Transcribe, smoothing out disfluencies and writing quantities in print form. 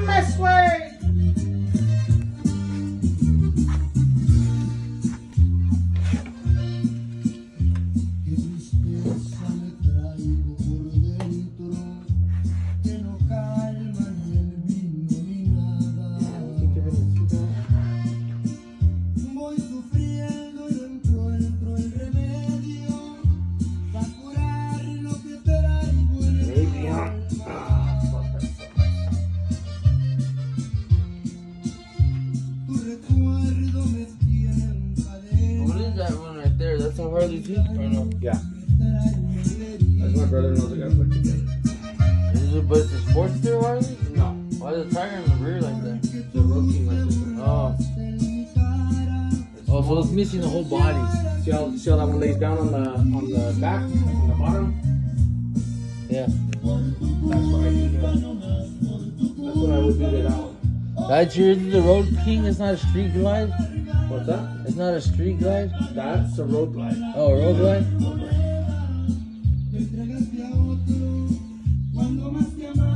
me sway. That's a Harley too, or no? Yeah. That's my brother-in-law's got put together. But it's a Sportster Harley? No. Why is the tire in the rear like that? The Road King like this one. Oh. Oh, so it's missing the whole body. See how that one lays down on the back, on the bottom? Yeah. That's what I do to that. That's what I would do to that one. That's the Road King? It's not a street glide? What's that? It's not a street glide? That's a road glide. Oh, a road glide? Road glide.